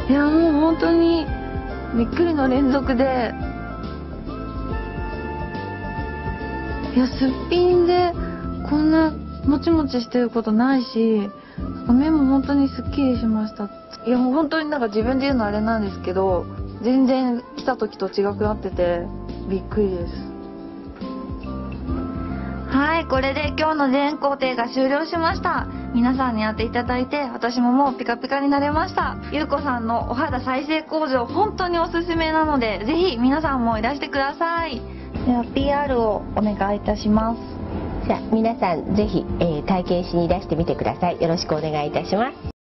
いやもう本当にびっくりの連続で、いやすっぴんでこんなもちもちしてることないし、目も本当にすっきりしました。いやもう本当になんか自分で言うのあれなんですけど、全然来た時と違くなっててびっくりです。はい、これで今日の全工程が終了しました。皆さんにやっていただいて、私ももうピカピカになれました。ゆうこさんのお肌再生工場本当におすすめなので、ぜひ皆さんもいらしてください。では PR をお願いいたします。 じゃあ皆さんぜひ、体験しにいらしてみてください。よろしくお願いいたします。